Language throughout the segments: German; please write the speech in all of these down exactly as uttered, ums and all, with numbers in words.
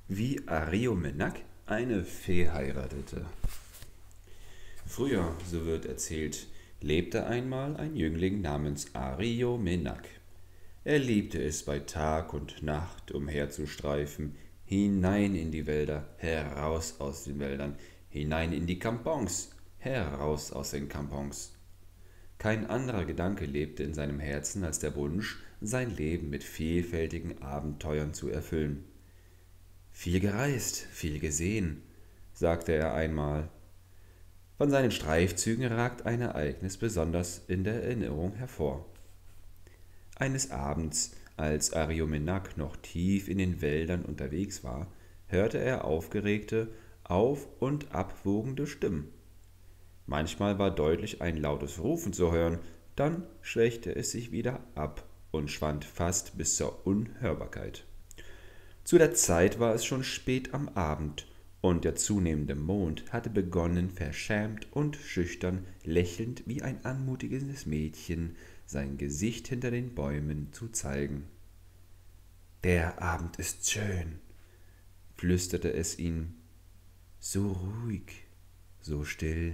Wie Ariomenak eine Fee heiratete. Früher, so wird erzählt, lebte einmal ein Jüngling namens Ariomenak. Er liebte es, bei Tag und Nacht umherzustreifen, hinein in die Wälder, heraus aus den Wäldern, hinein in die Kampons, heraus aus den Kampons. Kein anderer Gedanke lebte in seinem Herzen als der Wunsch, sein Leben mit vielfältigen Abenteuern zu erfüllen. Viel gereist, viel gesehen, sagte er einmal. Von seinen Streifzügen ragt ein Ereignis besonders in der Erinnerung hervor. Eines Abends, als Ariomenak noch tief in den Wäldern unterwegs war, hörte er aufgeregte, auf- und abwogende Stimmen. Manchmal war deutlich ein lautes Rufen zu hören, dann schwächte es sich wieder ab und schwand fast bis zur Unhörbarkeit. Zu der Zeit war es schon spät am Abend, und der zunehmende Mond hatte begonnen, verschämt und schüchtern, lächelnd wie ein anmutiges Mädchen, sein Gesicht hinter den Bäumen zu zeigen. »Der Abend ist schön«, flüsterte es ihm, »so ruhig, so still.«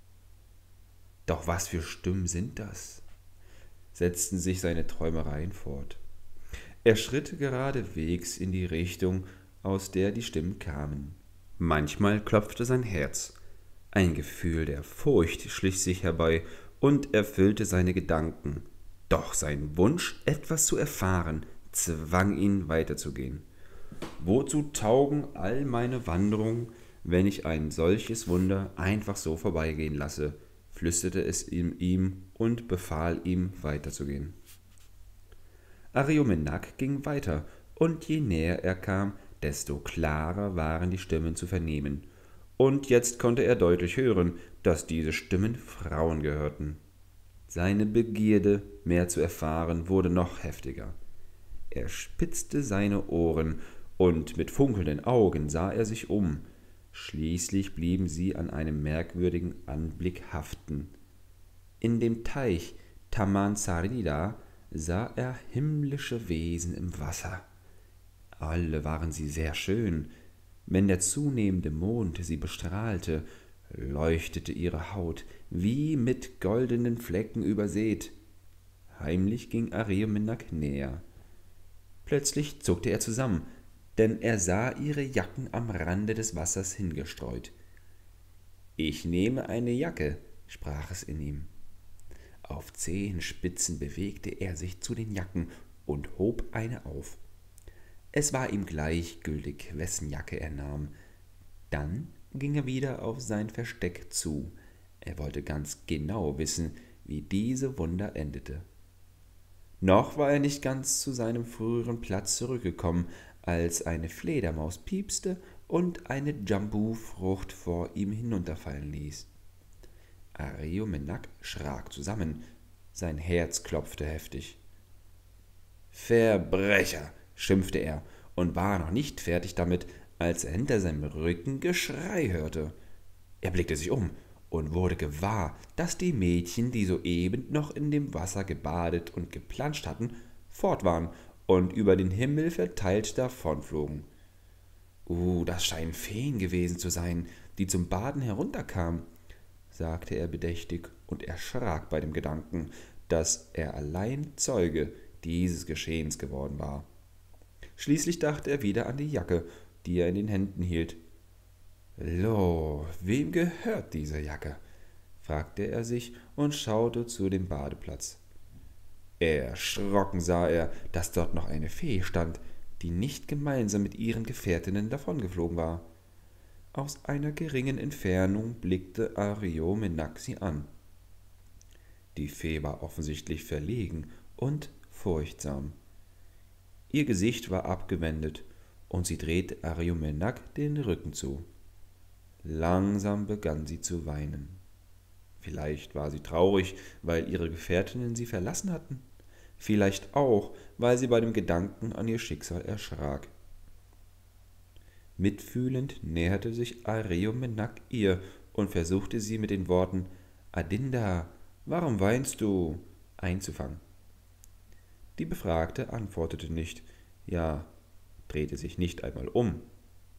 »Doch was für Stimmen sind das?«, setzten sich seine Träumereien fort. Er schritt geradewegs in die Richtung, aus der die Stimmen kamen. Manchmal klopfte sein Herz. Ein Gefühl der Furcht schlich sich herbei und erfüllte seine Gedanken. Doch sein Wunsch, etwas zu erfahren, zwang ihn, weiterzugehen. »Wozu taugen all meine Wanderungen, wenn ich ein solches Wunder einfach so vorbeigehen lasse?«, flüsterte es in ihm und befahl ihm, weiterzugehen. Ariomenak ging weiter, und je näher er kam, desto klarer waren die Stimmen zu vernehmen. Und jetzt konnte er deutlich hören, dass diese Stimmen Frauen gehörten. Seine Begierde, mehr zu erfahren, wurde noch heftiger. Er spitzte seine Ohren, und mit funkelnden Augen sah er sich um. Schließlich blieben sie an einem merkwürdigen Anblick haften. In dem Teich Tamanzarida sah er himmlische Wesen im Wasser. Alle waren sie sehr schön. Wenn der zunehmende Mond sie bestrahlte, leuchtete ihre Haut wie mit goldenen Flecken übersät. Heimlich ging Ariomenak näher. Plötzlich zuckte er zusammen, denn er sah ihre Jacken am Rande des Wassers hingestreut. »Ich nehme eine Jacke«, sprach es in ihm. Auf Zehenspitzen bewegte er sich zu den Jacken und hob eine auf. Es war ihm gleichgültig, wessen Jacke er nahm. Dann ging er wieder auf sein Versteck zu. Er wollte ganz genau wissen, wie diese Wunder endete. Noch war er nicht ganz zu seinem früheren Platz zurückgekommen, als eine Fledermaus piepste und eine Jambu-Frucht vor ihm hinunterfallen ließ. Ariomenak schrak zusammen, sein Herz klopfte heftig. »Verbrecher«, schimpfte er und war noch nicht fertig damit, als er hinter seinem Rücken Geschrei hörte. Er blickte sich um und wurde gewahr, dass die Mädchen, die soeben noch in dem Wasser gebadet und geplanscht hatten, fort waren und über den Himmel verteilt davonflogen. »Uh, das scheinen Feen gewesen zu sein, die zum Baden herunterkamen«, sagte er bedächtig und erschrak bei dem Gedanken, dass er allein Zeuge dieses Geschehens geworden war. Schließlich dachte er wieder an die Jacke, die er in den Händen hielt. »Lo, wem gehört diese Jacke?«, fragte er sich und schaute zu dem Badeplatz. Erschrocken sah er, dass dort noch eine Fee stand, die nicht gemeinsam mit ihren Gefährtinnen davongeflogen war. Aus einer geringen Entfernung blickte Ariomenak sie an. Die Fee war offensichtlich verlegen und furchtsam. Ihr Gesicht war abgewendet, und sie drehte Ariomenak den Rücken zu. Langsam begann sie zu weinen. Vielleicht war sie traurig, weil ihre Gefährtinnen sie verlassen hatten. Vielleicht auch, weil sie bei dem Gedanken an ihr Schicksal erschrak. Mitfühlend näherte sich Ariomenak ihr und versuchte sie mit den Worten »Adinda, warum weinst du?« einzufangen. Die Befragte antwortete nicht, ja, drehte sich nicht einmal um.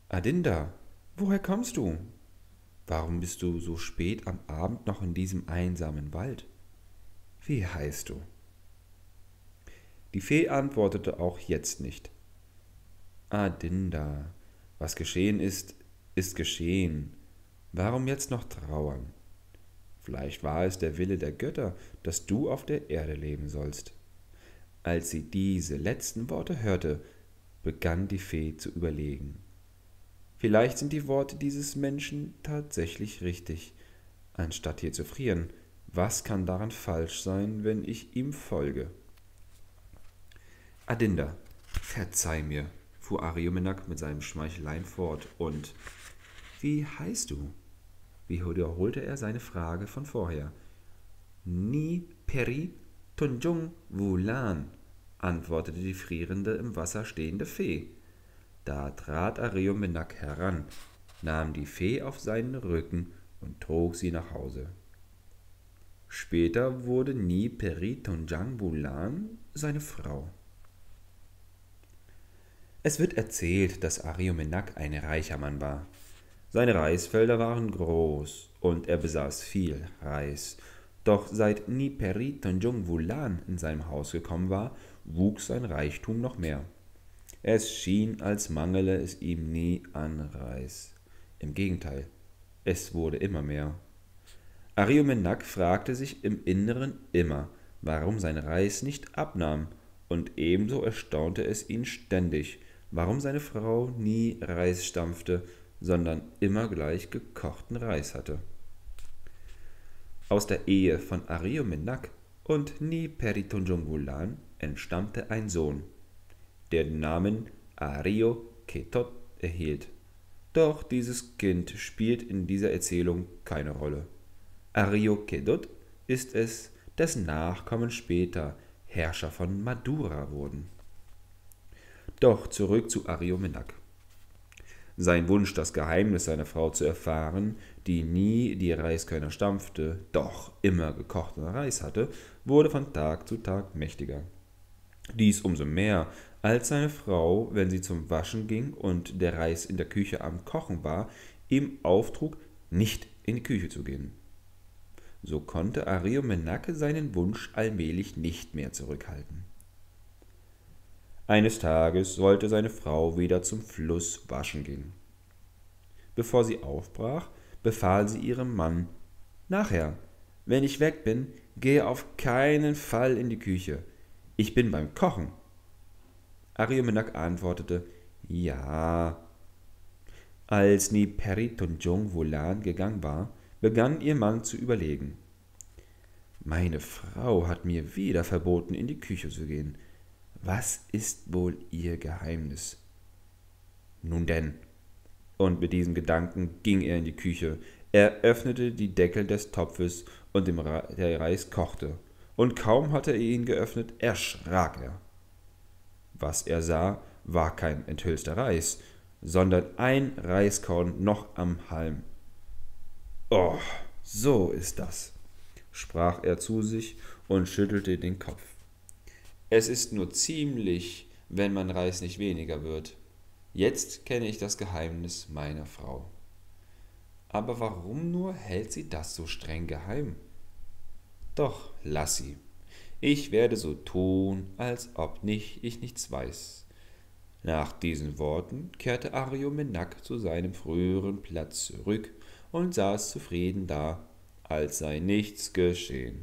Adinda, woher kommst du? Warum bist du so spät am Abend noch in diesem einsamen Wald? Wie heißt du? Die Fee antwortete auch jetzt nicht. Adinda, was geschehen ist, ist geschehen. Warum jetzt noch trauern? Vielleicht war es der Wille der Götter, dass du auf der Erde leben sollst. Als sie diese letzten Worte hörte, begann die Fee zu überlegen. Vielleicht sind die Worte dieses Menschen tatsächlich richtig. Anstatt hier zu frieren, was kann daran falsch sein, wenn ich ihm folge? Adinda, verzeih mir, fuhr Ariomenak mit seinem Schmeicheleien fort, und wie heißt du? Wiederholte er seine Frage von vorher. Ni Peri Tunjung Wulan, antwortete die frierende, im Wasser stehende Fee. Da trat Ariomenak heran, nahm die Fee auf seinen Rücken und trug sie nach Hause. Später wurde Ni Peri Tunjang Wulan seine Frau. Es wird erzählt, dass Ariomenak ein reicher Mann war. Seine Reisfelder waren groß und er besaß viel Reis. Doch seit Ni Peri Tunjung Wulan in seinem Haus gekommen war, wuchs sein Reichtum noch mehr. Es schien, als mangele es ihm nie an Reis. Im Gegenteil, es wurde immer mehr. Ariomenak fragte sich im Inneren immer, warum sein Reis nicht abnahm, und ebenso erstaunte es ihn ständig, warum seine Frau nie Reis stampfte, sondern immer gleich gekochten Reis hatte. Aus der Ehe von Ariomenak und Ni Peri Tunjung Wulan entstammte ein Sohn, der den Namen Ario Ketot erhielt. Doch dieses Kind spielt in dieser Erzählung keine Rolle. Ario Kedot ist es, dessen Nachkommen später Herrscher von Madura wurden. Doch zurück zu Ariomenak. Sein Wunsch, das Geheimnis seiner Frau zu erfahren, die nie die Reiskörner stampfte, doch immer gekochten Reis hatte, wurde von Tag zu Tag mächtiger. Dies umso mehr, als seine Frau, wenn sie zum Waschen ging und der Reis in der Küche am Kochen war, ihm auftrug, nicht in die Küche zu gehen. So konnte Ariomenak seinen Wunsch allmählich nicht mehr zurückhalten. Eines Tages sollte seine Frau wieder zum Fluss waschen gehen. Bevor sie aufbrach, befahl sie ihrem Mann: »Nachher, wenn ich weg bin, gehe auf keinen Fall in die Küche. Ich bin beim Kochen.« Ariomenak antwortete: »Ja.« Als Ni Peri Tunjung Wulan gegangen war, begann ihr Mann zu überlegen. »Meine Frau hat mir wieder verboten, in die Küche zu gehen. Was ist wohl ihr Geheimnis?« Nun denn, und mit diesem Gedanken ging er in die Küche. Er öffnete die Deckel des Topfes und der Reis kochte, und kaum hatte er ihn geöffnet, erschrak er. Was er sah, war kein enthüllster Reis, sondern ein Reiskorn noch am Halm. »Oh, so ist das«, sprach er zu sich und schüttelte den Kopf. »Es ist nur ziemlich, wenn mein Reis nicht weniger wird. Jetzt kenne ich das Geheimnis meiner Frau. Aber warum nur hält sie das so streng geheim? Doch lass sie. Ich werde so tun, als ob nicht, ich nichts weiß.« Nach diesen Worten kehrte Ariomenak zu seinem früheren Platz zurück und saß zufrieden da, als sei nichts geschehen.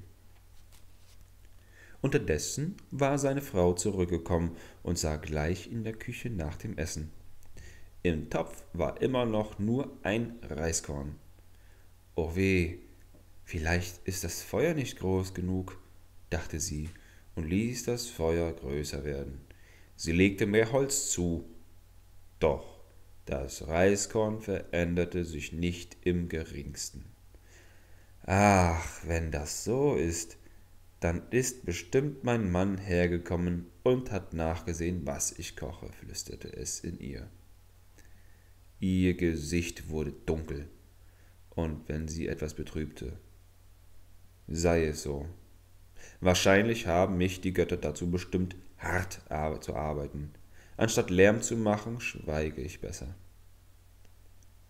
Unterdessen war seine Frau zurückgekommen und sah gleich in der Küche nach dem Essen. Im Topf war immer noch nur ein Reiskorn. »Oh weh, vielleicht ist das Feuer nicht groß genug«, dachte sie und ließ das Feuer größer werden. Sie legte mehr Holz zu, doch das Reiskorn veränderte sich nicht im geringsten. »Ach, wenn das so ist, dann ist bestimmt mein Mann hergekommen und hat nachgesehen, was ich koche«, flüsterte es in ihr. Ihr Gesicht wurde dunkel, und wenn sie etwas betrübte: »Sei es so. Wahrscheinlich haben mich die Götter dazu bestimmt, hart zu arbeiten. Anstatt Lärm zu machen, schweige ich besser.«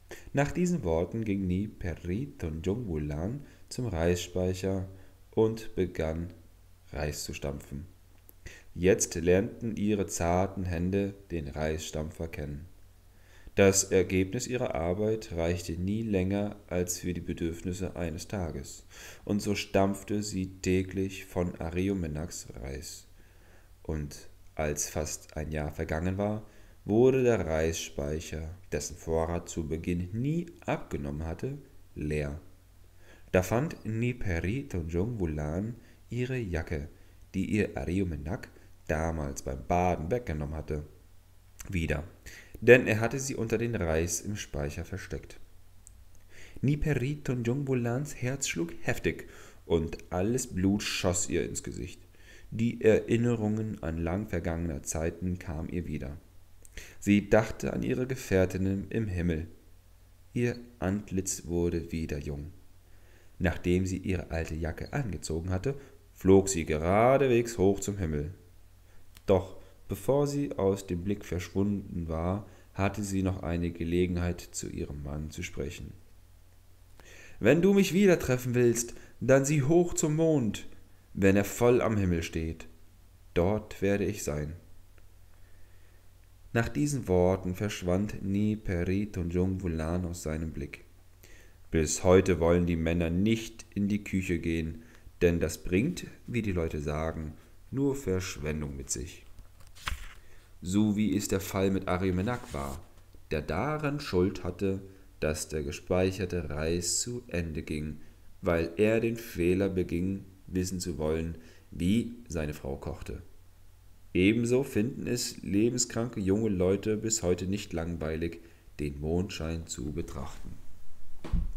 Nach diesen Worten ging Ni-Peri Tongjong-Wulan zum Reisspeicher und begann Reis zu stampfen. Jetzt lernten ihre zarten Hände den Reisstampfer kennen. Das Ergebnis ihrer Arbeit reichte nie länger als für die Bedürfnisse eines Tages, und so stampfte sie täglich von Ariomenacs Reis. Und als fast ein Jahr vergangen war, wurde der Reisspeicher, dessen Vorrat zu Beginn nie abgenommen hatte, leer. Da fand Ni-Peri Tongjong-Wulan ihre Jacke, die ihr Ariomenak damals beim Baden weggenommen hatte, wieder, denn er hatte sie unter den Reis im Speicher versteckt. Ni-Peri Tongjong-Wulans Herz schlug heftig und alles Blut schoss ihr ins Gesicht. Die Erinnerungen an lang vergangene Zeiten kamen ihr wieder. Sie dachte an ihre Gefährtinnen im Himmel. Ihr Antlitz wurde wieder jung. Nachdem sie ihre alte Jacke angezogen hatte, flog sie geradewegs hoch zum Himmel. Doch bevor sie aus dem Blick verschwunden war, hatte sie noch eine Gelegenheit, zu ihrem Mann zu sprechen. »Wenn du mich wieder treffen willst, dann sieh hoch zum Mond, wenn er voll am Himmel steht. Dort werde ich sein.« Nach diesen Worten verschwand Ni-Peri Tongjong-Wulan aus seinem Blick. Bis heute wollen die Männer nicht in die Küche gehen, denn das bringt, wie die Leute sagen, nur Verschwendung mit sich. So wie es der Fall mit Ariomenak war, der daran Schuld hatte, dass der gespeicherte Reis zu Ende ging, weil er den Fehler beging, wissen zu wollen, wie seine Frau kochte. Ebenso finden es lebenskranke junge Leute bis heute nicht langweilig, den Mondschein zu betrachten.